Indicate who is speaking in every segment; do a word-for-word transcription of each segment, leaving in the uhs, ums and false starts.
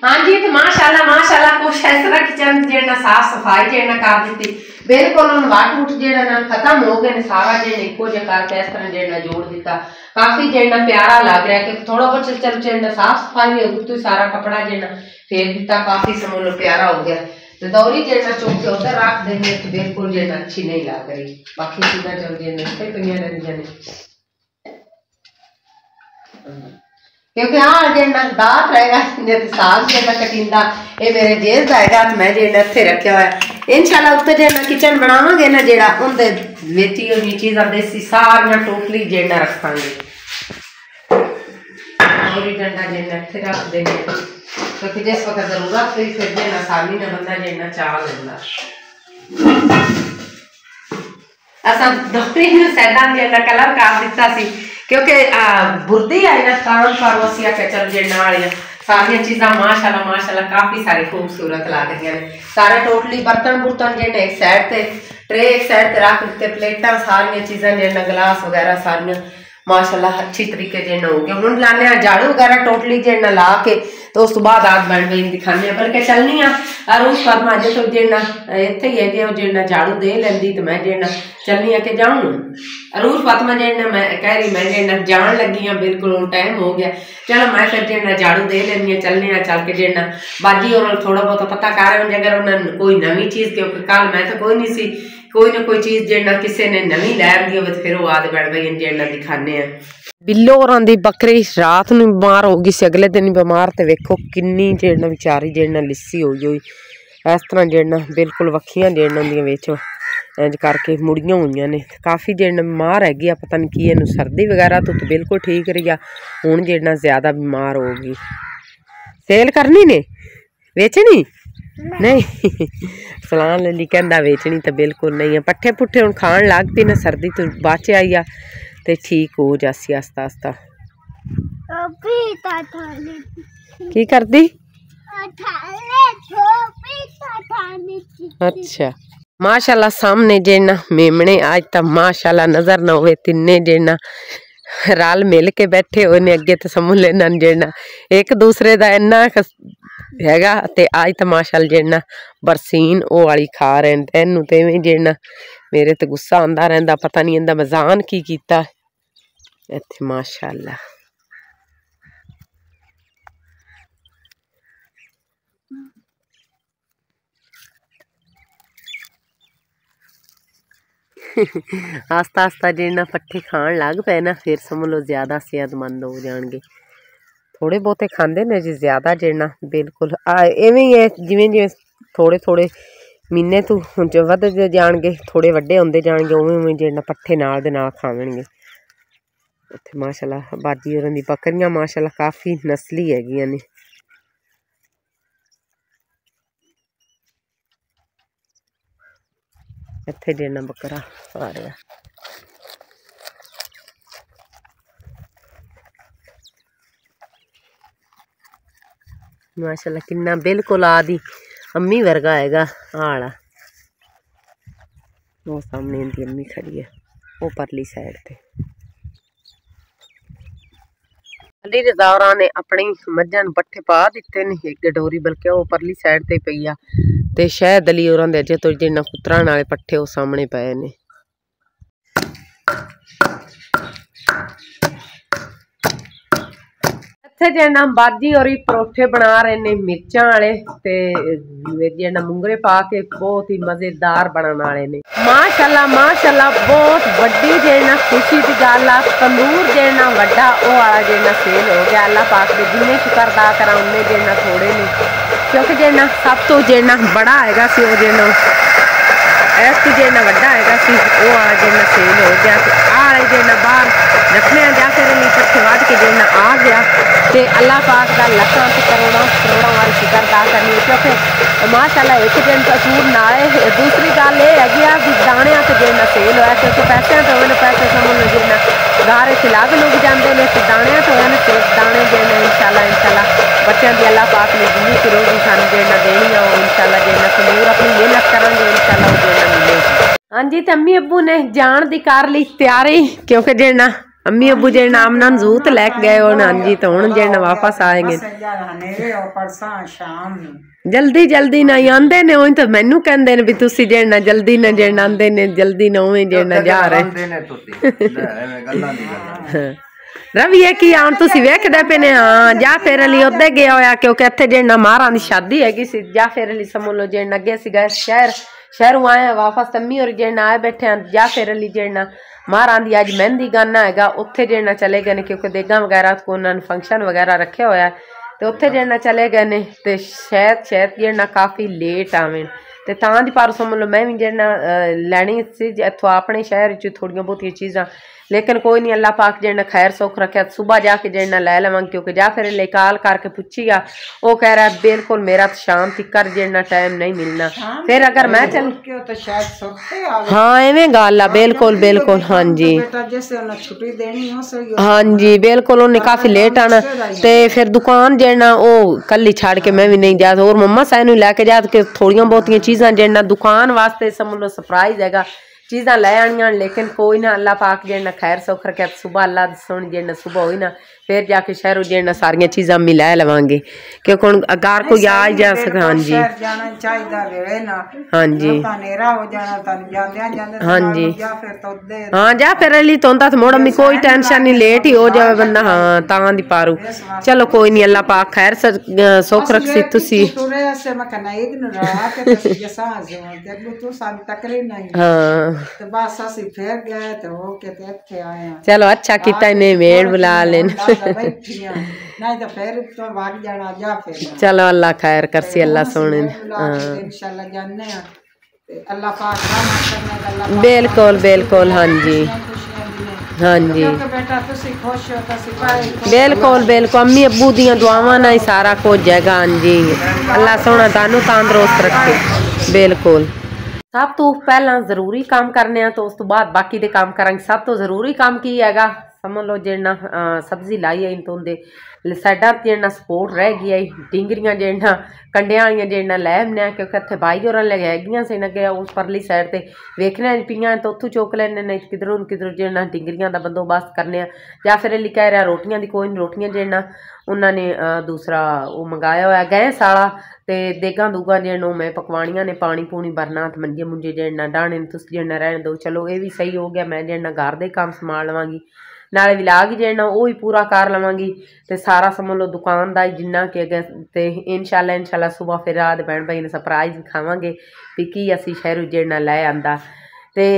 Speaker 1: हाँ जी तो माशाल्लाह माशाल्लाह कुछ इस तरह किचन जेना साफ सफाई जेना कर दी बिल्कुल हम वाट उठ जेना ना खत्म हो गए सारा जेना इको जे करके इस तरह जेना जोड़ दिता काफी जेना प्यारा लग रहा है कि थोड़ा बहुत चल जेना साफ सफाई भी होगी तो सारा कपड़ा जेना फेर दिता काफी समझ लो प्यारा हो गया तो दौरी जेना चौक के उधर रख देंगे तो बिल्कुल जेना अच्छी नहीं लग रही बाकी चीजें चल जेना इतने पियां रही क्योंकि हाँ जेना दात रहेगा जब साग जेना कटिंदा ये मेरे जेल का हैगा मैं जेना इत्थे रखा हुआ है इंशाल्लाह उत्ते जेना किचन बनावांगे ना जेड़ा उनदे विच ही होनी चीज़ां देसी सारियां टोटली जेना रखांगे और डंडा जेना इत्थे रख देंगे क्योंकि जिस वक्त जरूरत हुई फिर जेना आसानी ना बंदा जेना चाह लेंदा असा दोरी नूं साइडां जेना कलर कर दिता सी क्योंकि बुरदी आई ना काम फार्मेसिया के चल जेना वाली सारिया चीज़ा माशाल्लाह माशाल्लाह काफ़ी सारी खूबसूरत लग रही हैं सारे टोटली बर्तन बुर्तन जेने एक साइड ते ट्रे एक साइड ते रख दिते प्लेटा सारिया चीज़ा जेना गिलास वगैरह सारिया माशाल्लाह अच्छी तरीके जेना हो गया हुण लाने झाड़ू वगैरह टोटली जेना ला के तो उस बाद आप बन बन दिखाने बल्कि चलनी अरूज फातिमा अजे तो जेना इत्थे ही है जेना झाड़ू दे लेंदी तो मैं जेना चलनी है कि जाऊँ अरूज फातिमा जेना मैं कह रही मैं जेना जान लगी हाँ बिल्कुल टाइम हो गया चलो मैं फिर जेना झाड़ू दे लेनी चलने चल के जेना बाजी और थोड़ा बहुत पता कर अगर उन्हें कोई नवी चीज़ क्योंकि कल मैं तो कोई नहीं सी कोई ना कोई चीज़ जेना किसी ने नवी लै दी हो फिर वो आदि बैठ भाई जेना दिखाने बिल्लो होरां दी बकरी रात नूं बीमार हो गई सी अगले दिन बीमार तो वेखो किन्नी जेना बेचारी जेना लिस्सी होई होई इस तरह जेना बिल्कुल वक्खियां जेना होंदियां विच इंज करके मुड़ियां हुई ने काफ़ी जेना बीमार हैगी पता नहीं की इनू सर्दी वगैरह तो, तो बिल्कुल ठीक रही है हुण जेना ज़्यादा बीमार होगी सेल करनी ने बेचनी नहीं सलान लली कहंदा बेचनी तो बिल्कुल नहीं है पट्ठे पुट्ठे हुण खाण लग पई ना सर्दी तो बच आई आ ते ठीक हो जासी आस्ता आस्ता की करदी अच्छा माशाल्लाह सामने जेना मेमने आज तक माशाल्लाह नजर ना होवे तिन्ने जेना रल मिल के बैठे हुए ने अगे तो समझ लेना जेना एक दूसरे का इन्ना हैगा ते आज तो माशाल्लाह जेना बरसीन वो वाली खा रहे हैं इनू तो इवें जेना मेरे तो गुस्सा आंदा रहिंदा पता नहीं इंदा मजान की कीता इत्थे माशाल्लाह आस्ता आस्ता जेना पट्ठे खान लग पे ना फिर समझ लो ज्यादा सेहतमंद हो जाएंगे थोड़े बहुते खाते ने जी ज्यादा जेना बिल्कुल इवें ही है जिवें जिवें थोड़े थोड़े महीने तो वधदे जाणगे थोड़े वड्डे होंदे जाणगे उवें उवें जेना पट्ठे नाल दे नाल खावणगे उत्थे माशाल्लाह बाजी होरां दी बकरियां माशाल्लाह काफ़ी नस्ली हैगियां ने इत्थे जेना बकरा आ रहा माशाल्लाह किन्ना बिल्कुल आदि अम्मी वर्गा हैगा आला वो सामने इनकी अम्मी खड़ी है वो परली साइड पे अली रज़ा ने अपनी मझां नूं पट्ठे पा दिते ने एक गडोरी बल्कि वो परली साइड ते पई आ ते शायद अली होरां दे अजे तो जिन्ना कुतराण वाले पट्ठे वो सामने पे ने इत्थे जेना बाजी और परोठे बना रहे ने मिर्चां वाले ते जेना मुंगरे पा के बहुत ही मजेदार बनने वाले ने माशाल्लाह माशाल्लाह बहुत वड्डी जेना खुशी की गल आ तंदूर जेना वड्डा वो वाला जेना सेल हो गया अल्लाह पाक दे जिन्ने शुक्र अदा करा उन्ने जेना थोड़े ने क्योंकि जेना सब तो जेना बड़ा हैगा सी वो जेना इस जेना वड्डा हैगा सी वो वाला जेना सेल हो गया आ जेना बाहर रखने जाके रली पट्ठे वध के जेना आ गया ते अल्लाह पाक का लखां ते करोड़ों करोड़ों वाली शुक्र अदा करनी क्योंकि माशाल्लाह एक दिन तो सूर नाले दूसरी गल ये हैगी आ भी दाणियां ते जेना सेल होया क्योंकि पैसे तो होने पैसे समझ जेना गारे च लग लुग जाते हैं तो दाणियां तो होने सिर्फ दाने जेना इंशाल्लाह इंशाल्लाह बच्चों की अल्लाह पाक ने जिन्नी की रोजी सानू जेना देनी है वो इंशाल्लाह जेना तंदूर अपनी मेहनत करेंगे इंशाल्लाह वो जेना मिलेगी। हाँ जी तो अम्मी अब्बू ने जान दी कर ली तैयारी क्योंकि जेना अम्मी अबू जे नाम नान जूत लेके गए हो नान जी तो हुन जे वापस आएंगे जल्दी जल्दी ना आंदे ने ओई तो मैनू कहंदे ने भी तुसी जेना जल्दी ना जेना आंदे ने जल्दी ना ओए जेना जा रहे रवि है कि आन तुसी वेखदे पे ने हां जा फिर अली ओदे गया होया क्योंकि इत्थे जेना मारा दी शादी हैगी सी जा फिर अली समझ लो जेना अगे सी गए शहर शहरों आए वापस तम्मी और जेना आए बैठे जा फिर अली जेना मारा दी अज मेहंदी गाना हैगा उत्थे जेना चले गए ने क्योंकि देगा वगैरह को उन्होंने फंक्शन वगैरह रखे होया तो उत्थे जेना चले गए ने ते शायद शायद जेना काफ़ी लेट आवें ते तां दी पर समझ लो मैं भी जेना लैनी सी इत्थों अपने शहर च थोड़ियां बहुतियां चीज़ां लेकिन कोई नहीं अल्लाह पाक जेना खैर सुख रखे सुबह जाके जेना लै लवांगे क्योंकि जा फिर ले कॉल करके पूछिया वो कह रहा है बिल्कुल मेरा तो शाम तिकर जेना टाइम नहीं मिलना फिर अगर मैं चल हाँ इवें गल आ बिल्कुल बिल्कुल हाँ जी हाँ जी बिल्कुल उन्हें काफ़ी लेट आना तो फिर दुकान जेना वो कल ही छड़ के मैं भी नहीं जा और मम्मा सानू लैके जा के थोड़ियां बहुतियां चीज़ां जेना दुकान वास्ते समझ लो सरप्राइज हैगा चीज़ां लै आनियां लेकिन कोई ना अल्लाह पाक जेना खैर सुख रखे सुबह अल्लाह सुन जेना सुबह हुई ना फिर जाके शहरों जेना सारियां चीज़ां मी लै लवांगे क्योंकि हुण अगर कोई आ जा सके हाँ जी हाँ जी हाँ जी हाँ जा फिर अली तो होंदा तो मुड़ मी कोई टेंशन नहीं लेट ही हो जाए बंदा हाँ तां दी पारू चलो कोई नहीं अल्लाह पाक खैर सुख रखे तुसी हाँ चलो अच्छा किता ने मेड़ बुला लेन चलो अल्लाह खैर करसी अल्लाह सोने बिल्कुल बिल्कुल हाँ जी हाँ जी बिल्कुल बिल्कुल अम्मी अबू दियां दुआवां ना ही सारा कुछ हैगा हाँ जी अल्लाह सोना तानू तंदुरुस्त रखे बिल्कुल सब तो पहला जरूरी काम करने तो उस तो बाद बाकी दे काम करांगे सब तो जरूरी काम की हैगा समझ लो जेना सब्जी लाई है तो उनके साइडा जेना सपोर्ट रह गई है डिंगरियां जेना कंडियां वालियां जेना लैमने क्योंकि इतने बाई होर हैगियां से अगे उस परली साइड से वेखने पियां तो उत्थों चुक लैने नहीं किधरों किधरों जेना डिंगरियां का बंदोबस्त करने या फिर अली कह रहा रोटियां की कोई रोटियां जेना उन्होंने दूसरा वो मंगाया हुआ गैस वाला ते देगा दूगा जेनो मैं पकवानियां ने पानी पूनी भरना तो मंजे मुंजे जेना डाने तुस जेना रहने दो चलो ये भी सही हो गया मैं जेना घर दे काम संभाल लवांगी नाले विलाग जेना वो ही पूरा कर लवांगी ते सारा समझ लो दुकान का जिन्ना कि अगे ते इंशाल्लाह इंशाल्लाह सुबह फिर रात भैन भाई ने सरप्राइज दिखावांगे भी की असी शहरों जेना लै आंदा ते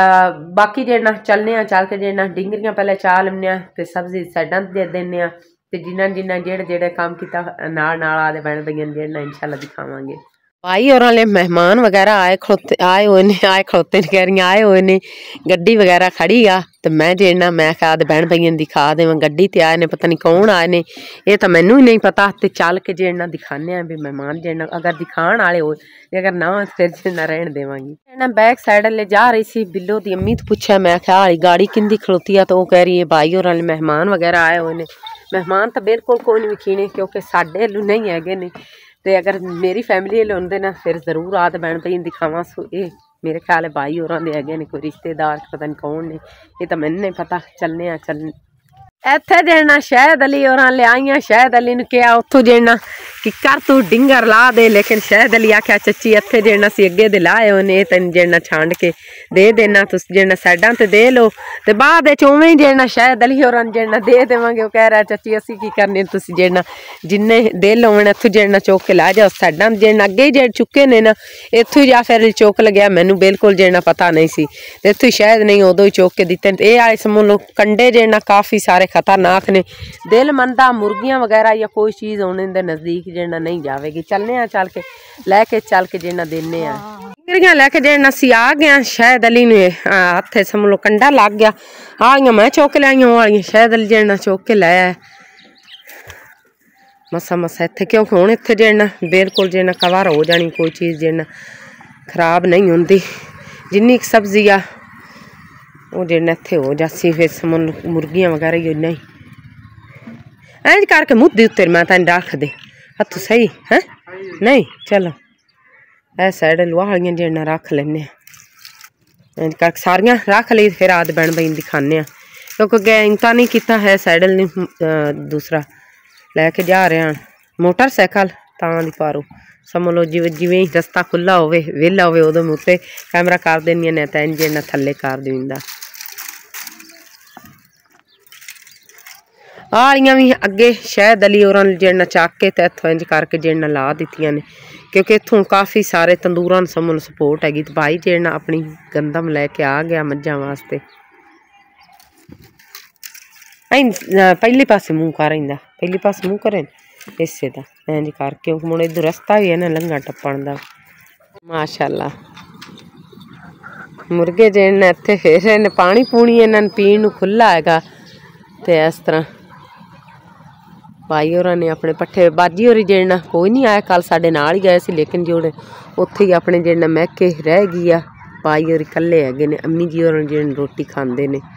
Speaker 1: बाकी जेना चलने चल के जेना डिंगरियां पहले चाह लैने ते सब्जी साइडां दे देने ते जिन्ना जिन्ना जेड़े जेड़े काम किया नाल नाल आदे भैन भाइयों जेना इंशाल्लाह दिखावांगे भाई और वाले मेहमान वगैरह आए खड़ोते आए हुए ने आए खड़ोते कह रही आए हुए ने गड्डी वगैरह खड़ी आ तो मैं जेना मैं कहा भैन भाइयों दिखा दे गड्डी ते आए ने पता नहीं कौन आए ने ये तो मैनू ही नहीं पता ते चल के जेना दिखाने भी मेहमान जेना अगर दिखाण वाले हो अगर ना फिर जेना रहन देवांगी जेना बैक साइड ले जा रही सी बिल्लो दी अम्मी तो पूछा मैं क्या गाड़ी किंदी खड़ोती है तो वो कह रही है भाई और वाले मेहमान वगैरह आए हुए ने मेहमान तो बिल्कुल कोई नहीं विखीने क्योंकि साढ़े हलू नहीं है नहीं तो अगर मेरी फैमिली वाले होंगे ना फिर जरूर आद भैन भाई दिखावा सो ये मेरे ख्याल है भाई और है कोई रिश्तेदार पता नहीं कौन ने ये तो मैंने नहीं पता चलने चल इत्थे जेना शायद अली और लियाइया शायद अली ने कहा उतों जेना कि कर तू डिंगर ला दे लेकिन शायद अली आख्या चची इत्थे जेना सी अगे दे लाए होने तेन जेना छांड के दे देना तुस जेना साइडां ते दे लो ते बाद उवें ही जेना शायद अली और जेना दे देवांगे वो कह रहा चची असी की करने तुस जेना जिन्ने दे लोन इत्थों जेना चौक के ला जाओ साइडां जेना अगे जे चुके ने ना इत्थों या फिर चौक लग्या मैनू बिल्कुल जेना पता नहीं सी इत्थों शायद नहीं उदों ही चौक के दिते ये आए समझ लो कंडे जेना काफ़ी सारे खतरनाक ने दिल मंदा मुर्गियां वगैरह या कोई चीज़ होने दे नज़दीक जेना नहीं जाएगी चलने चल के लैके चल के जेना देने डिंगरियां लैके जेना सी आ गया शायद अली ने हथे समझ लो कंडा लग गया आइया मैं चौक लियाइया वाली शायद अली जेना चौक के लाया मसा मसा इत्थे क्योंकि हुण इत्थे जेना बिल्कुल जेना कवर हो जानी कोई चीज़ जेना खराब नहीं होंदी जिन्नी सब्जी आ वो जेना इत्थे हो जासी फिर समझ लो मुर्गियां वगैरह ही नहीं इंज करके मुद्दे उत्ते मैं तेन रख दे हथ सही है नहीं चलो ऐ साइड लुहाड़ियां जेना रख लेने इंज करके सारियां रख ली फिर आद भैन भाई दिखाने क्योंकि गैंगता नहीं किया है सैडल नहीं दूसरा लैके जा रहे हैं मोटरसाइकिल तां दी पारो समझ लो जिवें जिवें ही रस्ता खुला होवे वेला होवे उदों उत्ते कैमरा कर देनी ने तो इंज ना थल्ले कर दिंदा। आलियां भी अगे शायद अली और जेना चक के इत्थों इंज करके जेना ला दित्तियां ने क्योंकि इत्थों काफ़ी सारे तंदूरां समझ सपोर्ट हैगी तो भाई जेना अपनी गंदम लैके आ गया मज्जां वास्ते। पहले पासे मुँह कर रहा पहले पासे मुँह करें इसे का इंज कर क्योंकि मुझे इधर रस्ता भी है ना लंघा टप्पण का। माशाअल्लाह मुर्गे जेने इत्थे फिर ने पानी पूनी इन्होंने पीण नूं खुला हैगा तो इस तरह भाई होर ने अपने पट्ठे बाजी होरी जेना कोई नहीं आया कल साडे नाल ही गए सी लेकिन जोड़े उत्थे ही अपने जेना महके रह गई आ भाई होरी कल्ले हैगे ने अम्मी जी होर जेन रोटी खांदे ने।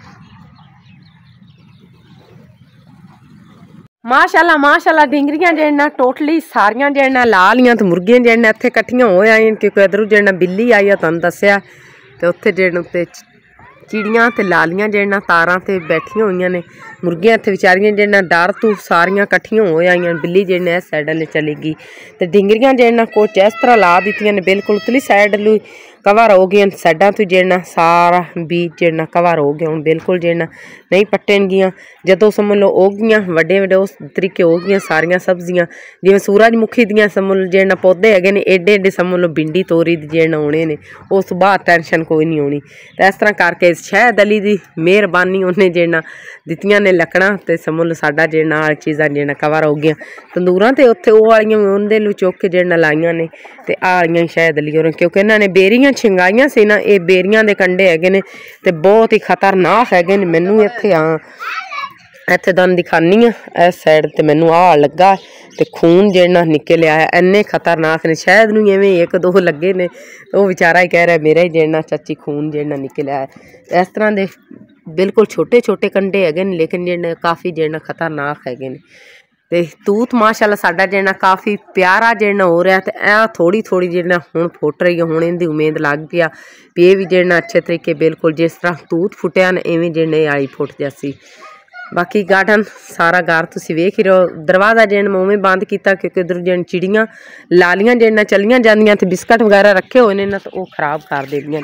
Speaker 1: माशाअल्लाह माशाअल्लाह डिंगरियां जेना टोटली सारियां जेना ला लियां तो मुर्गियां जेना इत्थे कट्ठियां हो आईयां क्योंकि इधरों जेना बिल्ली आई है तुहानूं दस्सिया तो उत्थे जेना उत्ते चिड़ियां ते लालियां जेना तारां ते बैठियां होईयां ने मुर्गियां इत्थे विचारियां जेना डर तू सारियां कट्ठियां हो आईयां बिल्ली जेना इस साइड अल्ले चली गई ते डिंगरियां जेना कुछ इस तरह ला दित्तियां ने बिल्कुल उतली साइड अल्लू कवर हो गए साइडा तो जेना सारा बीज जेना कवर हो गया हुण बिल्कुल जेना नहीं पट्टन गियां जदों समझ लो हो गईयां वड्डे वड्डे उस तरीके हो गईयां सारियां सब्जियां जिवें सूरजमुखी दियां समझ लो जेना पौधे हैगे ने एडे एडे समझ लो भिंडी तोरी दी जेना होने ने उस बाद टेंशन कोई नहीं होनी तो इस तरह करके शायद अली दी मेहरबानी उन्हें जेना दित्तियां ने लकड़ां ते समझ लो साडा जेना आ चीज़ां जेना कवर हो गईयां तंदूरां ते उत्थे ओह वालियां उंदे लू चुक के जेना लाइयां ने ते आ वालियां शायद अली होर क्योंकि इन्हां ने बेरियां छिंगाइयां सी ना ये बेरियां दे कंडे हैगे ने ते बहुत ही खतरनाक हैगे ने मैनू इत्थे आ इत्थे दन दिखानी आ इस साइड ते मैनू आ लगा ते खून जेना निकल आया इन्ने खतरनाक ने शायद नूं इवें एक दो लगे ने वो बेचारा ही कह रहा मेरा ही जेना चाची खून जेना निकल आया इस तरह दे बिल्कुल छोटे छोटे कंडे हैगे ने लेकिन जेना काफ़ी जेना खतरनाक हैगे ने ते तूत माशाअल्लाह साडा जेना काफ़ी प्यारा जेना हो रहा ते ए थोड़ी थोड़ी जेना हुण फुट रही है हुण इहदी उम्मीद लग गया भी ये भी जेना अच्छे तरीके बिल्कुल जिस तरह तूत फुटिया ने इवें जेने आई फुट जासी। बाकी गार्डन सारा घर तुसीं वेख ही रहो दरवाज़ा जेना मैं उवें बंद किया क्योंकि उधर जेन चिड़ियां लालियां जेना चलियां जांदियां ते बिस्कट वगैरह रखे हुए ने ना तो वो खराब कर देंदियां।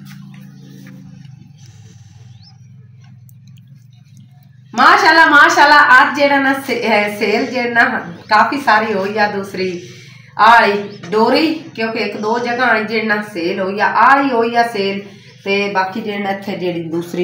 Speaker 1: माशाअल्लाह माशाअल्लाह आज जेड़ा ना से, सेल जेना काफ़ी सारी होई आ दूसरी आली डोरी क्योंकि एक दो जगह जेना सेल होई आ आली होई आ सेल ते बाकी जेना इत्थे जेड़ी दूसरी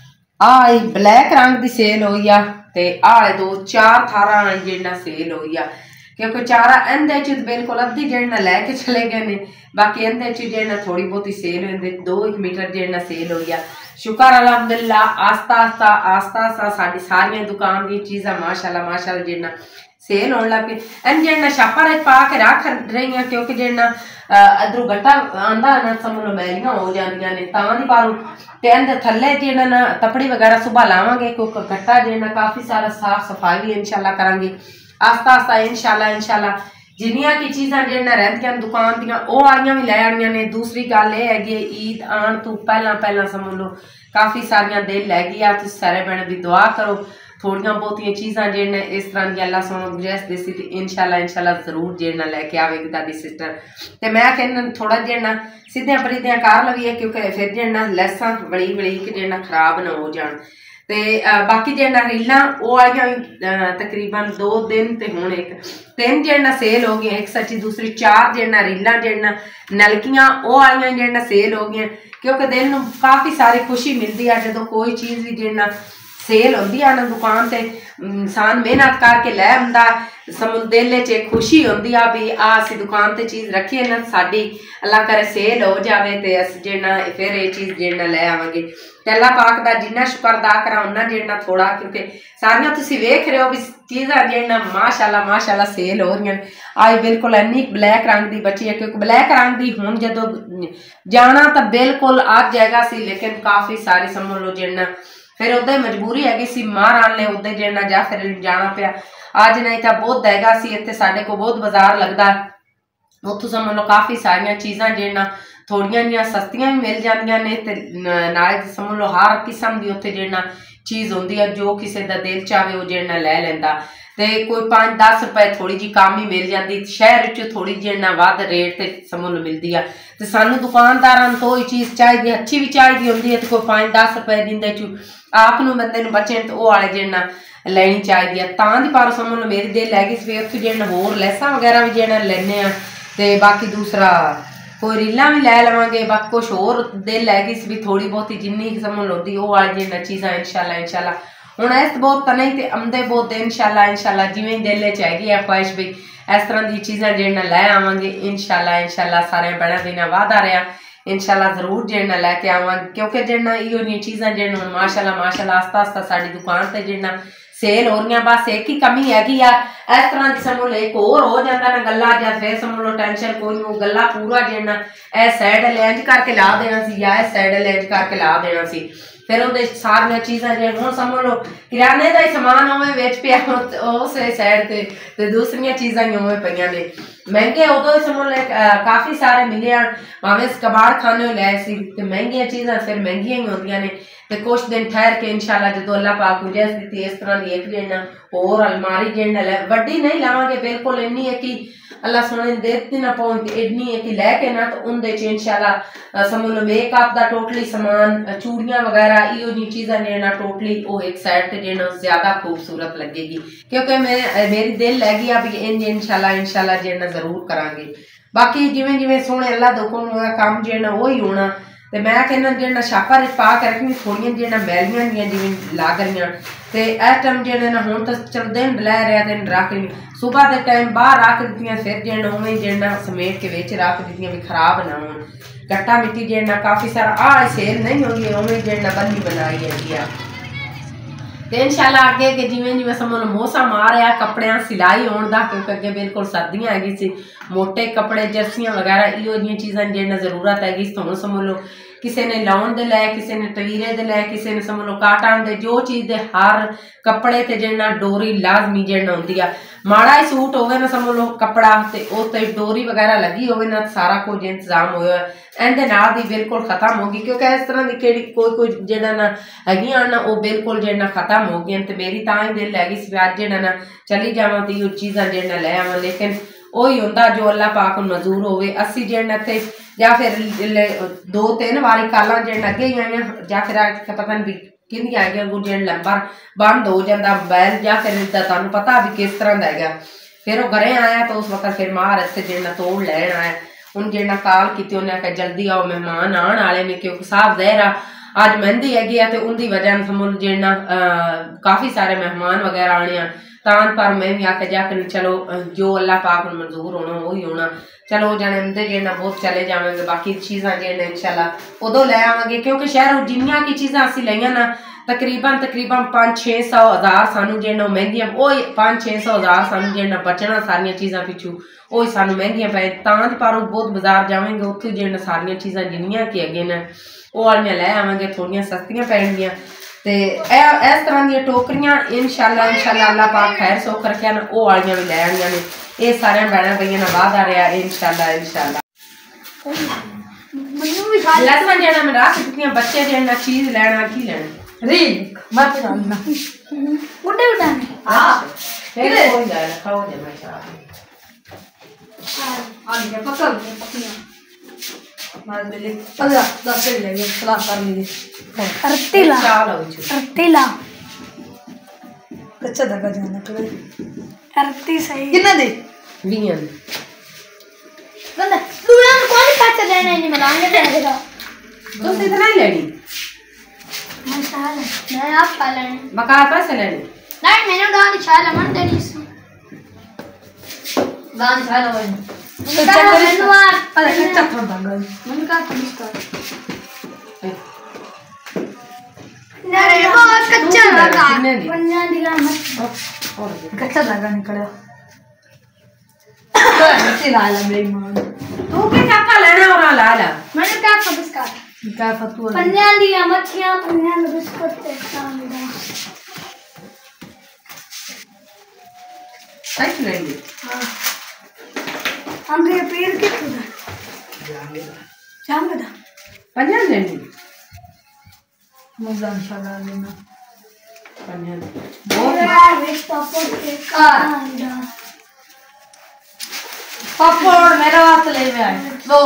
Speaker 1: आई ब्लैक रंग दी सेल होई आ ते आले दो चार थारा जेना सेल होई आ क्योंकि चारा इंदे च बिल्कुल अद्धी जेना लैके चले गए ने बाकी इंदे च जेना थोड़ी बहुती सेल होंदे दो एक मीटर जेना सेल होई आ। शुक्र अल्हम्दुलिल्लाह आस्ता आस्ता आस्ता आस्ता साड़ी सारियां दुकान दी चीज़ां माशाअल्लाह माशाअल्लाह जेना सेल होने लग पे इन जेना छापर पा के रख रही हैं क्योंकि जेना इधरों गट्टा आंदा ना समझ लो मैलियां हो जांदियां ने तां नहीं पारू ते इंदे थल्ले जेना ना तपड़ी वगैरह सुबह लावांगे क्योंकि गट्टा जेना काफ़ी सारा साफ सफाई भी इंशाल्लाह करांगे आस्ता आस्ता इंशाल्लाह इंशाल्लाह जिन्नियां की चीज़ां जेना रहिंदियां दुकान दियां ओह आइयां भी लै आनियां ने। दूसरी गल यह हैगी ईद आन तो पहला पहला समझ लो काफ़ी सारियां दिल लै गई तुसीं सारे भैन भी दुआ करो थोड़ियां बहुतियां चीज़ां जेने इस तरह की अल्लाह सोना गुजाइश देसी ते इंशाल्लाह इंशाल्लाह जरूर जेना लैके आवेगी दादी सिस्टर ते मैं कहना थोड़ा जेना सीधियां परीदियां कर लवीए क्योंकि फिर जेना लैसां बड़ी बड़ी जेना खराब ना हो जान ते बाकी जेना रीलां वो आइयां तकरीबन दो दिन ते हुण एक तीन जेना सेल हो गई एक सच्ची दूसरी चार जेना रीलां जेना नलकियां वो आइयां जेना सेल हो गई क्योंकि दिल नूं काफ़ी सारी खुशी मिलती है जदों कोई चीज़ भी जेना सेल होंदी है ना दुकान से इंसान मेहनत करके लै आंदा समझ दिल च एक खुशी होंदी है भी आ असीं दुकान ते चीज़ रखी है ना साडी अल्लाह करे सेल हो जाए तो अस जेना फिर ये चीज़ जेना लै आवांगे ते अल्लाह पाक दा जिन्ना शुक्र अदा करा उन्ना जेना थोड़ा क्योंकि सारियां तुसीं वेख रहे हो भी चीज़ां जेना माशाअल्लाह माशाअल्लाह सेल हो रही आई बिल्कुल इन्नी ब्लैक रंग की बची है क्योंकि ब्लैक रंग की हुण जदों जाना तो बिल्कुल अज जगह सी लेकिन काफ़ी सारी समझ लो जेना फिर उदे मजबूरी हैगी सी मार आन ले उदे जेना जा फिर जाना पिया अज नहीं तो बहुत हैगा सी इत्थे साडे को बहुत बाजार लगता उत्थों समझ लो काफ़ी सारियां चीज़ां जेना थोड़ियां जिहियां सस्तियां भी मिल जांदियां ने ते नाले समझ लो हर किस्म की उत्थे जेना चीज़ होंगी है, जो किसी का दिल चाहे वो जेना लै लेंदा। ते कोई पाँच दस रुपए थोड़ी जी कम ही मिल जाती, शहर च थोड़ी जी ना वध रेट ते समझ मिलती है। तो सानू दुकानदारां तो ही चीज़ चाहिए, अच्छी भी चाहिए होंगी है, तो कोई पाँच दस रुपए दिंदे चू आप बंदे बचे तो वो वाले जेना लैनी चाहिए है। तां दी पर समझ लो मेरी दिल हैगी सी उत्थे जेना होर लैसा वगैरह भी जेना लैने ते बाकी दूसरा कोई रीलां भी लै लवांगे, बाकी कुछ होर दिल हैगी सी भी थोड़ी बहुती जिन्नी समझ होंदी वो वाली जेना चीज़ां इंशाल्लाह इंशाल्लाह हुण इस बहुत तो नहीं, तो आंदे बहुत इंशाल्लाह इंशाल्लाह जिवें दिल च हैगी है ख्वाहिश भी इस तरह की चीज़ां जेना लै आवांगे इंशाल्लाह इंशाल्लाह सारे बड़ा दिन वादा रहा इंशाल्लाह जरूर जेना लैके आवांगे, क्योंकि जेना इहो जी चीज़ां जेना माशाल्लाह माशाल्लाह आस्ता आस्ता साडी दुकान ते जेना सेल हो रही। बस एक ही कमी हैगी आ इस तरह की समझ लो एक होर हो जाता ना गला या फिर समझ लो टेंशन कोई नहीं, गला पूरा जेना ए साइड लैंज करके ला देना सी या इस साइड लैंज करके ला देना सी, फिर वो सारिया चीज़ां जो हूँ समझ लो किराने का ही समान उवें बेच पिया उस साइड से ते दूसरिया चीज़ां ही उवें पईयां ने महंगे उदों ही समझ लो काफ़ी सारे मिले भावें कबाड़ खाने लै सी ते महंगिया चीज़ां फिर महंगिया ही होंदियां ने। तो कुछ दिन ठहर के इंशाल्लाह जो अल्लाह पाक गुंजाइश दी इस तरह की एक जेना और अलमारी जेना लै वड्डी नहीं लवांगे बिल्कुल इन्नी है कि अल्लाह सोने देती ना पहुंच इन्नी है कि लैके ना तो उनके इंशाल्लाह समझ लो मेकअप का टोटली समान चूड़ियां वगैरह इो जी चीज़ां जेना टोटली वो एक साइड से जेना ज्यादा खूबसूरत लगेगी, क्योंकि मैं मेरी दिल लैगी आ भी इन इंशाल्लाह इंशाल्लाह जेना जरूर करांगे। बाकी जिमें जिमें सोने अल्लाह दो काम जेना वो ही होना तो मैं कहना जेना छापा पा के रखनी थोड़ियां जेना मैलियां दियां जिवें लाग रही तो इस टाइम जेने ना हुण तो चल दिन लै रहा दिन रख रही सुबह के टाइम बाहर रख दित्तियां फिर जेना उवें जेना समेट के विच रख दित्तियां भी खराब ना होण। गट्टा मिट्टी जेना काफ़ी सारा आ सेल नहीं होगी उवें जेना बन्नी बनाई है तो इंशाल्लाह अगे के जिमें जिमें समझ मौसम आ रहा कपड़े सिलाई होने का, क्योंकि अगे बिल्कुल सर्दियां हैगी सी मोटे कपड़े जर्सियां वगैरह इो जी चीज़ां जेना जरूरत हैगी तो हुण समझ लो किसी ने लाउन दे लै किसी ने तवीरे दे लै किसी ने समझ लो काटन दे जो चीज़ दे हर कपड़े ते जेना डोरी लाजमी जेना होंदी आ। माड़ा ही सूट होवे ना समझ लो कपड़ा ते उस ते डोरी वगैरह लगी होवे ना सारा कुछ इंतजाम होया इहदे नाल दी बिल्कुल खत्म होगी, क्योंकि इस तरह की केड़ी कोई कोई जेना ना हैगियां ना वो बिल्कुल जेना खत्म हो गई तो मेरी तां ही दिल हैगी सी अज जेना ना चली जावां ते इहो चीज़ां जेना लै आवां, लेकिन वही होंदा जो अल्लाह पाक मंजूर होवे। असी जेना ते या फिर दो तीन वारी कालां जेना अगे ही आईयां या फिर पता नहीं कि आईया अगू जेन नंबर बंद हो जाता मोबाइल या फिर इसका तुहानू पता भी किस तरह का है, फिर वो घरे आया तो उस वक्त फिर मार इतने जेना तोड़ लैन आया उन जेना कॉल की उन्हें आख्या जल्दी आओ मेहमान आने वाले ने, क्योंकि साहब जहरा अज मेहंदी हैगी है तो उनकी वजह समझ जेना काफ़ी सारे मेहमान वगैरह आने तान पर मैं भी आख्या जाकर चलो जो अल्लाह पाक मंजूर होना वो ही होना, चलो जाने अंदर जेना बहुत चले जाएंगे बाकी चीज़ां जेना इंशाल्लाह उदों लै आवांगे, क्योंकि शहर जिन्नियां की चीज़ां असीं लईयां ना तकरीबन तकरीबन पाँच छे सौ हज़ार सानू जेना महंगियां वो पाँच छे सौ हज़ार सानू जेना बचना सारिया चीज़ां पिछू वो सानू महंगियां पै तां पर बहुत बाजार जावेंगे उत्थे जेना सारिया चीज़ां जिन्नियां की अगे न वो वालियां लै आवांगे थोड़ियां सस्तियां पैणगियां ते इस तरह दी टोकरियां इंशाल्लाह इंशाल्लाह अल्लाह पाक खैर सुख रखे ना वो वालियां भी लै आनियां ने। ये सारे भैन भैया वादा रहा इंशाल्लाह इंशाल्लाह लसन जेना मैं रख दित्तियां बच्चे जेना चीज़ लैना की लैना रील मत जानना बुड्ढे उठाने हां फिर कोई जा खाओ दे मैं चाह हां आ गया पकड़ पकड़ियां मार ले पंद्रह दस ले ले क्लास कर ली
Speaker 2: अर्तिला अर्तिला
Speaker 3: अच्छा धागा जाना करे
Speaker 2: अर्ती सही
Speaker 3: कितना दे
Speaker 1: बीन
Speaker 2: बंदा दूरा कौन पैसे लेने नहीं मिलाएंगे तेरे
Speaker 1: तो इतना ही लेनी
Speaker 2: माशाल्लाह मैं आप पालन
Speaker 1: बका पैसे लेने
Speaker 2: नहीं मैंने गाड़ी चाला मन देनी इसमें
Speaker 3: गान चाला वो
Speaker 2: कच्चा कर
Speaker 3: अरे कच्चा थोड़ा धागा
Speaker 2: मन का पुलिस का नहीं बहुत कच्चा धागा पन्ना दिला मत
Speaker 1: और
Speaker 3: कच्चा धागा निकला तो ऐसे लाला मेरी मां
Speaker 1: तू के काका लेना और लाला
Speaker 2: मैंने क्या पुलिस का
Speaker 3: क्या फतवा
Speaker 2: पन्ना दिया मच्छियां पन्ना में बिस्कुट ते सामने
Speaker 1: सही लेंगे
Speaker 2: हां हम ये पेड़ के खुदा जाम का
Speaker 1: पंजाब लेनी
Speaker 3: मुझे इंशाल्लाह लेना पापड़ मेरा हाथ ले में आए वो।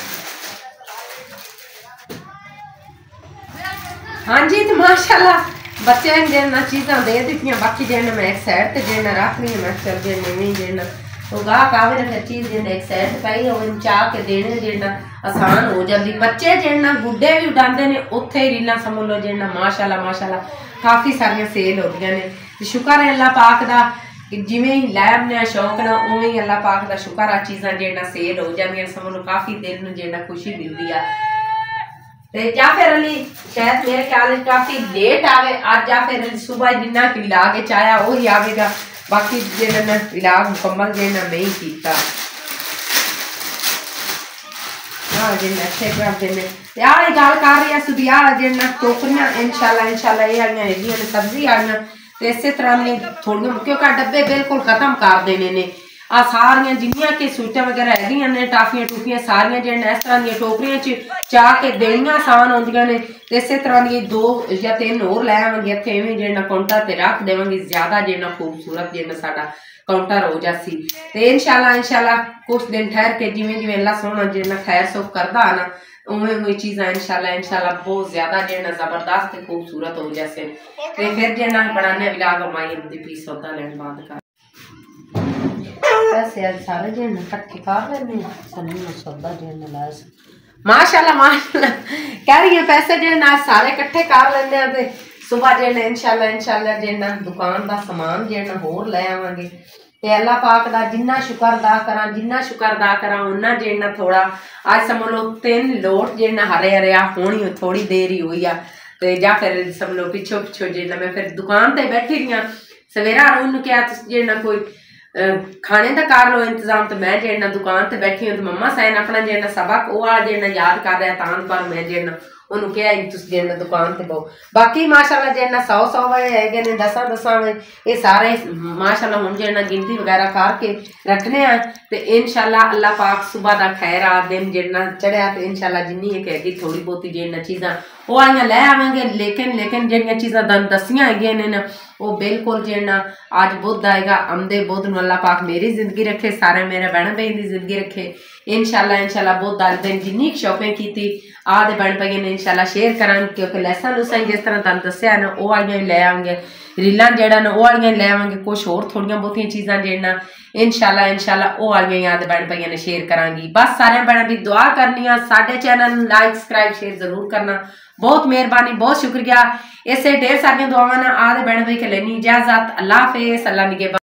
Speaker 1: हाँ जी, तो माशाल्लाह बच्चे जिन्ना चीज़ां दे दित्तियां, बाकी जिन्ना मैं एक साइड ते जिन्ना रख रही मैं चल जिन्ना नहीं जिन्ना तो गाह कावे ने चीज़ जिन्ना एक साइड पाई और चाह के देने जिन्ना आसान हो जाती। बच्चे जिन्ना गुड्डे भी उड़ाते ने उत्थे रीलां समझ लो जिन्ना माशाल्लाह माशाल्लाह काफ़ी सारियां सेल होंदियां ने। शुक्र है अल्लाह पाक दा जिवें ही लैब ने शौक ना उवें ही अल्लाह पाक दा शुक्र आ चीज़ां जिन्ना सेल हो जांदियां समझ लो काफ़ी दिल नूं जिन्ना खुशी मिलती है। ते जाफर अली शायद मेरे ख्याल काफी लेट आवे आज। जाफर अली सुबह जिन्ना कि इलाज चाया वही आवेगा, बाकी जिन्ना इलाज मुकम्मल जिन्ना नहीं किया हाँ जिन्ना अच्छे कर देने यार गल कर रही है सुबिया जिन्ना टोकरियां इंशाल्लाह इंशाल्लाह ये आईयां हैगियां ने सब्जी आईयां ते इसे तरह ने थोड़ियां क्योंकि डब्बे बिल्कुल खत्म कर देने ने आ सारियां जिन्नियां के सूटां वगैरह हैगियां ने टाफियां टूफियां सारियां जिन्ना इस तरह दी टोकरियां च चाह के देनियां आसान होंदियां ने ते इसे तरह दी दो या तीन होर लै आवांगे इत्थे इवें जिन्ना काउंटर ते रख देवांगे ज्यादा जिन्ना खूबसूरत जिन्ना साडा काउंटर हो जासी। ते इंशाल्लाह इंशाल्लाह कुछ दिन ठहर के जिवें जिवें अल्लाह सोहना जिन्ना खैर सुख करदा ना उवें उवें चीज़ां इंशाल्लाह इंशाल्लाह बहुत ज्यादा जिन्ना जबरदस्त खूबसूरत हो जासे। ते फिर जिन्ना बनाने विलाग माई दी पीस सौदा लैन बंद कर वैसे आज सारे जिन्ना इकट्ठे कर लेने सन्नी सौदा जिन्ना लास माशाल्लाह माशाल्लाह कह रही है पैसे जिन्ना सारे इकट्ठे कर लेने ते सुबह जिन्ना इंशाल्लाह इंशाल्लाह जिन्ना दुकान दा सामान जिन्ना होर ले आवांगे ते अल्लाह पाक दा जिन्ना शुक्र अदा करा जिन्ना शुक्र अदा करा उन्ना जिन्ना थोड़ा आज समझ लो तीन लोट जिन्ना हरे हरे आ होनी थोड़ी देर ही हुई आ ते जा फिर समझ लो पिछो पिछो जिन्ना मैं फिर दुकान ते बैठी रही सवेरा उन्होंने क्या जिन्ना कोई खाने का कर लो इंतजाम तो मैं जिन्ना दुकान ते बैठी हूँ तो मम्मा सैन अपना जिन्ना सबक वो आ जिन्ना याद कर रहा तान पर मैं जिन्ना उन्होंने क्या तुस जिन्ना दुकान ते बहु बाकी माशाल्लाह जिन्ना सौ सौ वाले है ने दसा दसा में ये सारे माशाल्लाह हुण जिन्ना गिनती वगैरह करके रखने हैं ते इंशाल्लाह अल्लाह पाक सुबह दा खैर आ दिन जिन्ना चढ़िया तो इंशाल्लाह जिन्नी एक हैगी थोड़ी बहुती जिन्ना चीज़ां वो आइयां लै आवांगे लेकिन लेकिन जिहड़ियां चीज़ां दन दसियां हैगियां ने ना वो बिल्कुल जिन्ना अज बुध आएगा आमदे बुध नूं अल्लाह पाक मेरी जिंदगी रखे सारे मेरे बहन भाई की जिंदगी रखे इंशाल्लाह इंशाल्लाह बुध अज दिन जिन्नी शॉपिंग की आदे बहन भाई ने इंशाल्लाह शेयर करांगे क्योंकि लैसा लूसा जिस तरह तुहानूं दस्सिया ना वो वालियां लै आवांगे रीलां जेहड़ा ना वो वालियां लै आवांगे कुछ होर थोड़ियां बहुतियां चीज़ां जेहड़ा इंशाल्लाह इंशाल्लाह वो वालियां याद बहन भाई ने शेयर करांगी। बस सारे बहन भी दुआ करनी है साडे चैनल लाइक सब्सक्राइब शेयर जरूर करना बहुत मेहरबानी बहुत शुक्रिया। इससे ढेर सारियां दुआवां ना आदे बहन भाई के लेनी इजाजत अल्लाह हाफिज़ अल्लाह निगहबान।